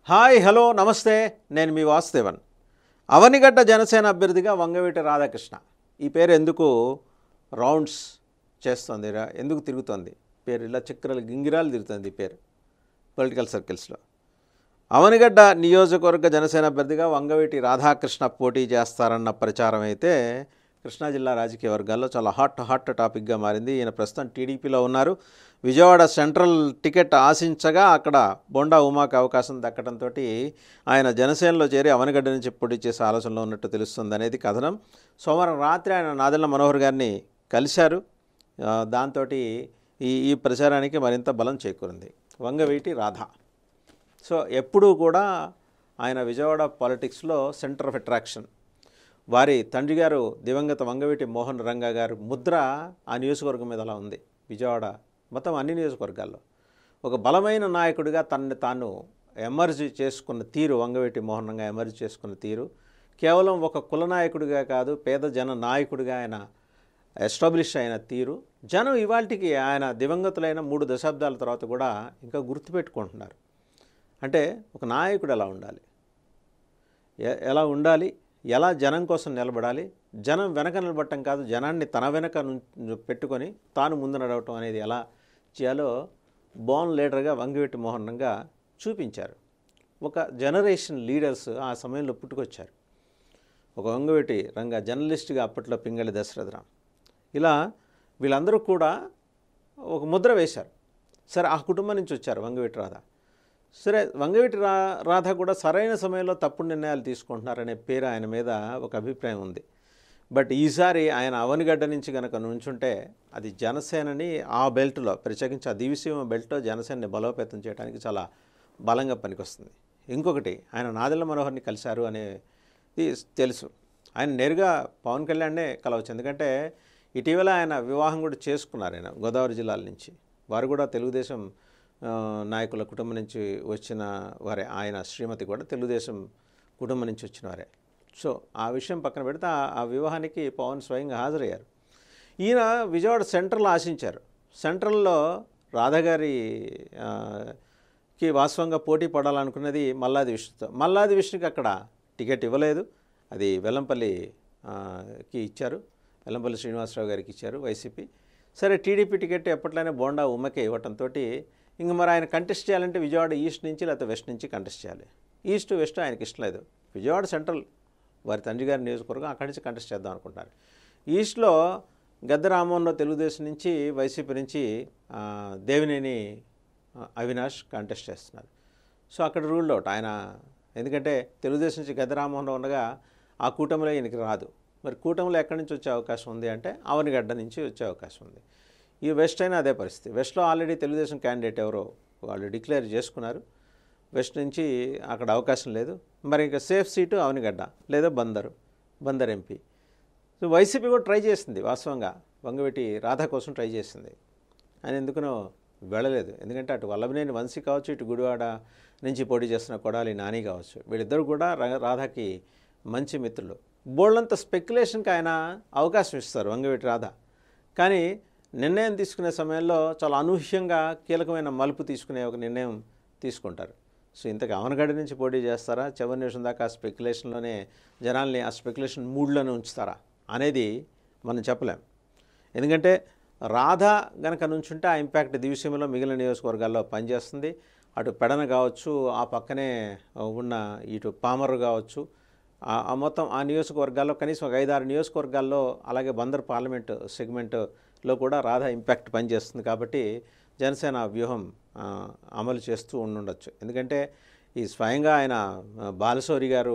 Hi hello నమస్తే నేను మీ వాసుదేవన్. అవనిగడ్డ జనసేన అభ్యర్థిగా వంగవీటి రాధాకృష్ణ ఈ పేరు ఎందుకు రౌండ్స్ చేస్తుంది, ఎందుకు తిరుగుతుంది పేరు, ఇలా చక్రాలు గింగిరాలు తిరుగుతుంది ఈ పేరు పొలిటికల్ సర్కిల్స్లో. అవనిగడ్డ నియోజకవర్గ జనసేన అభ్యర్థిగా వంగవీటి రాధాకృష్ణ పోటీ చేస్తారన్న ప్రచారం అయితే కృష్ణా జిల్లా రాజకీయ వర్గాల్లో చాలా హాట్ టాపిక్గా మారింది. ఈయన ప్రస్తుతం టీడీపీలో ఉన్నారు. విజయవాడ సెంట్రల్ టికెట్ ఆశించగా అక్కడ బొండా ఉమాకు అవకాశం దక్కడంతో ఆయన జనసేనలో చేరి అవనిగడ్డ నుంచి పోటీ చేసే ఆలోచనలో ఉన్నట్టు తెలుస్తుంది అనేది కథనం. సోమవారం రాత్రి ఆయన నాదెళ్ల మనోహర్ గారిని కలిశారు. దాంతో ఈ ప్రచారానికి మరింత బలం చేకూరింది వంగవీటి రాధ. సో ఎప్పుడూ కూడా ఆయన విజయవాడ పాలిటిక్స్లో సెంటర్ ఆఫ్ అట్రాక్షన్. వారి తండ్రి గారు దివంగత వంగవీటి మోహన్ రంగా గారు ముద్ర ఆ నియోజకవర్గం మీద అలా ఉంది. విజయవాడ మొత్తం అన్ని నియోజకవర్గాల్లో ఒక బలమైన నాయకుడిగా తనని తాను ఎమర్జ్ చేసుకున్న తీరు, వంగవీటి మోహన్ రంగా ఎమర్జ్ చేసుకున్న తీరు కేవలం ఒక కుల నాయకుడిగా కాదు, పేద జన నాయకుడిగా ఆయన ఎస్టాబ్లిష్ అయిన తీరు జనం ఇవాళకి ఆయన దివంగతులైన 3 దశాబ్దాల తర్వాత కూడా ఇంకా గుర్తుపెట్టుకుంటున్నారు. అంటే ఒక నాయకుడు ఎలా ఉండాలి, ఎలా జనం కోసం నిలబడాలి, జనం వెనక నిలబడటం కాదు, జనాన్ని తన వెనక పెట్టుకొని తాను ముందు నడవటం అనేది ఎలా చేయాలో బోర్న్ లీడర్గా వంగవీటి మోహన్ రంగా చూపించారు. ఒక జనరేషన్ లీడర్స్ ఆ సమయంలో పుట్టుకొచ్చారు. ఒక వంగవీటి రంగా జర్నలిస్ట్గా అప్పట్లో పింగళి దశరథరామ్, ఇలా వీళ్ళందరూ కూడా ఒక ముద్ర వేశారు. సరే, ఆ కుటుంబం నుంచి వచ్చారు వంగవీటి రాధ. సరే, వంగవీటి రాధ కూడా సరైన సమయంలో తప్పుడు నిర్ణయాలు తీసుకుంటున్నారనే పేరు ఆయన మీద ఒక అభిప్రాయం ఉంది. బట్ ఈసారి ఆయన అవనిగడ్డ నుంచి కనుక నుంచుంటే అది జనసేనని ఆ బెల్ట్లో, ప్రత్యేకించి ఆ దివిసీమ బెల్ట్లో జనసేనని బలోపేతం చేయడానికి చాలా బలంగా పనికొస్తుంది. ఇంకొకటి, ఆయన నాదెళ్ల మనోహర్ని కలిశారు అనేది తెలుసు. ఆయన నేరుగా పవన్ కళ్యాణ్నే కలవచ్చు. ఎందుకంటే ఇటీవల ఆయన వివాహం కూడా చేసుకున్నారు. ఆయన గోదావరి జిల్లాల నుంచి, వారు కూడా తెలుగుదేశం నాయకుల కుటుంబం నుంచి వచ్చిన వారే. ఆయన శ్రీమతి కూడా తెలుగుదేశం కుటుంబం నుంచి వచ్చిన వారే. సో ఆ విషయం పక్కన పెడితే ఆ వివాహానికి పవన్ స్వయంగా హాజరయ్యారు. ఈయన విజయవాడ సెంట్రల్ ఆశించారు. సెంట్రల్లో రాధాగారికి వాస్తవంగా పోటీ పడాలనుకున్నది మల్లాది విష్ణుతో. మల్లాది విష్ణుకి అక్కడ టికెట్ ఇవ్వలేదు, అది వెల్లంపల్లికి ఇచ్చారు, వెల్లంపల్లి శ్రీనివాసరావు గారికి ఇచ్చారు వైసీపీ. సరే, టీడీపీ టికెట్ ఎప్పట్లనే బోండా ఉమ్మకే ఇవ్వటంతో ఇంక మరి ఆయన కంటెస్ట్ చేయాలంటే విజయవాడ ఈస్ట్ నుంచి లేకపోతే వెస్ట్ నుంచి కంటెస్ట్ చేయాలి. ఈస్ట్ వెస్ట్ ఆయనకి ఇష్టం లేదు. విజయవాడ సెంట్రల్ వారి తండ్రి గారి నియోజకవర్గం, అక్కడి నుంచి కంటెస్ట్ చేద్దాం అనుకుంటున్నారు. ఈస్ట్లో గద్దె రామ్మోహన్రావు తెలుగుదేశం నుంచి, వైసీపీ నుంచి దేవినేని అవినాష్ కంటెస్ట్ చేస్తున్నారు. సో అక్కడ రూల్డ్ అవుట్ ఆయన. ఎందుకంటే తెలుగుదేశం నుంచి గద్దె రామ్మోహన్రావు ఉండగా ఆ కూటమిలో ఈయనకి రాదు. మరి కూటమిలో ఎక్కడి నుంచి వచ్చే అవకాశం ఉంది అంటే అవనిగడ్డ నుంచి వచ్చే అవకాశం ఉంది. ఈ వెస్ట్ అయినా అదే పరిస్థితి. వెస్ట్లో ఆల్రెడీ తెలుగుదేశం క్యాండిడేట్ ఎవరో వాళ్ళు డిక్లేర్ చేసుకున్నారు. వెస్ట్ నుంచి అక్కడ అవకాశం లేదు. మరి ఇంకా సేఫ్ సీటు అవనిగడ్డ లేదా బందర్ ఎంపీ. సో వైసీపీ కూడా ట్రై చేసింది, వాస్తవంగా వంగవీటి రాధ కోసం ట్రై చేసింది. ఆయన ఎందుకునో వెళ్ళలేదు. ఎందుకంటే అటు వల్లభనేని వంశీ కావచ్చు, ఇటు గుడివాడ నుంచి పోటీ చేస్తున్న కొడాలి నాని కావచ్చు, వీళ్ళిద్దరు కూడా రాధాకి మంచి మిత్రులు. బోల్డంత స్పెక్యులేషన్కి ఆయన అవకాశం ఇస్తారు వంగవీటి రాధ. కానీ నిర్ణయం తీసుకునే సమయంలో చాలా అనూహ్యంగా కీలకమైన మలుపు తీసుకునే ఒక నిర్ణయం తీసుకుంటారు. సో ఇంతకు అవనగడ్డ నుంచి పోటీ చేస్తారా, చివరి నిమిషం దాకా ఆ స్పెక్యులేషన్లోనే జనాల్ని ఆ స్పెక్యులేషన్ మూడ్లోనే ఉంచుతారా అనేది మనం చెప్పలేం. ఎందుకంటే రాధ గనక నుంచుంటే ఆ ఇంపాక్ట్ దివిసీమలో మిగిలిన నియోజకవర్గాల్లో పనిచేస్తుంది. అటు పెడన కావచ్చు, ఆ పక్కనే ఉన్న ఇటు పామరు కావచ్చు, మొత్తం ఆ నియోజకవర్గాల్లో కనీసం ఒక 5-6 నియోజకవర్గాల్లో, అలాగే బందర్ పార్లమెంటు సెగ్మెంట్లో కూడా రాధా ఇంపాక్ట్ పనిచేస్తుంది. కాబట్టి జనసేన వ్యూహం అమలు చేస్తూ ఉండొచ్చు. ఎందుకంటే ఈ స్వయంగా ఆయన బాలశౌరి గారు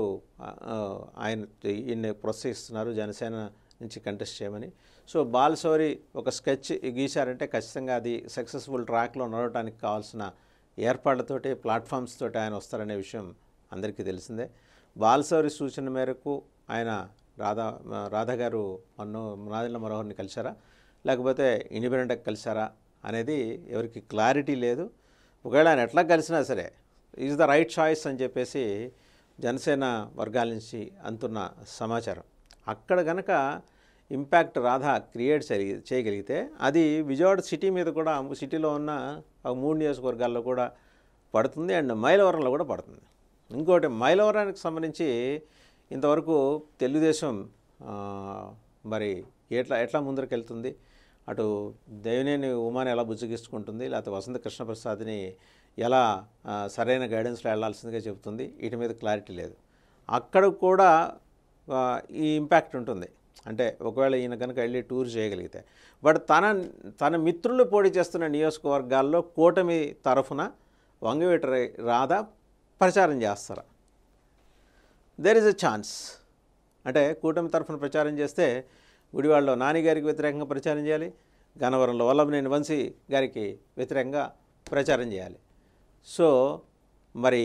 ఈయన్ని ప్రోత్సహిస్తున్నారు జనసేన నుంచి కంటెస్ట్ చేయమని. సో బాలశౌరి ఒక స్కెచ్ గీశారంటే ఖచ్చితంగా అది సక్సెస్ఫుల్ ట్రాక్లో నడవడానికి కావాల్సిన ఏర్పాట్లతోటి, ప్లాట్ఫామ్స్ తోటి ఆయన వస్తారనే విషయం అందరికీ తెలిసిందే. బాలశౌరి సూచన మేరకు ఆయన రాధా గారు నాదెళ్ల మనోహర్ని కలిశారా, లేకపోతే ఇండిపెండెంట్గా కలిశారా అనేది ఎవరికి క్లారిటీ లేదు. ఒకవేళ ఆయన ఎట్లా కలిసినా సరే ఈజ్ ద రైట్ చాయిస్ అని చెప్పేసి జనసేన వర్గాల నుంచి అంటున్న సమాచారం. అక్కడ గనక ఇంపాక్ట్ రాధా క్రియేట్ చేయగలిగితే అది విజయవాడ సిటీ మీద కూడా, సిటీలో ఉన్న 3 నియోజకవర్గాల్లో కూడా పడుతుంది, అండ్ మైలవరంలో కూడా పడుతుంది. ఇంకోటి మైలవరానికి సంబంధించి ఇంతవరకు తెలుగుదేశం మరి ఎట్లా ముందరికెళ్తుంది, అటు దేవినేని ఉమాని ఎలా బుజ్జగిస్తుంటుంది, లేకపోతే వసంత కృష్ణప్రసాద్ని ఎలా సరైన గైడెన్స్లో వెళ్లాల్సిందిగా చెబుతుంది, వీటి మీద క్లారిటీ లేదు. అక్కడ కూడా ఈ ఇంపాక్ట్ ఉంటుంది. అంటే ఒకవేళ ఈయన కనుక వెళ్ళి టూర్ చేయగలిగితే, బట్ తన మిత్రులు పోటీ చేస్తున్న నియోజకవర్గాల్లో కూటమి తరఫున వంగవీటి రాధ ప్రచారం చేస్తారా? There is a chance. అంటే కూటమి తరఫున ప్రచారం చేస్తే గుడివాడలో నాని గారికి వ్యతిరేకంగా ప్రచారం చేయాలి, గన్నవరంలో వల్లభనేని వంశీ గారికి వ్యతిరేకంగా ప్రచారం చేయాలి. సో మరి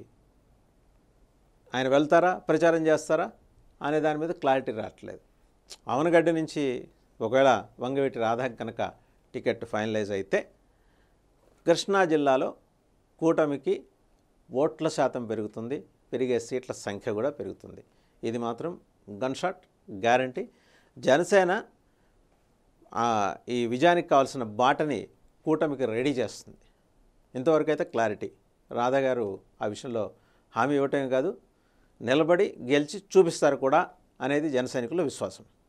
ఆయన వెళ్తారా, ప్రచారం చేస్తారా అనే దాని మీద క్లారిటీ రావట్లేదు. అవనగడ్డ నుంచి ఒకవేళ వంగవీటి రాధ కనుక టికెట్ ఫైనలైజ్ అయితే కృష్ణా జిల్లాలో కూటమికి ఓట్ల శాతం పెరుగుతుంది, పెరిగే సీట్ల సంఖ్య కూడా పెరుగుతుంది. ఇది మాత్రం గన్ షాట్ గ్యారంటీ. జనసేన ఈ విజయానికి కావాల్సిన బాటని కూటమికి రెడీ చేస్తుంది. ఇంతవరకు అయితే క్లారిటీ. రాధా గారు ఆ విషయంలో హామీ ఇవ్వటమే కాదు, నిలబడి గెలిచి చూపిస్తారు కూడా అనేది జన సైనికుల విశ్వాసం.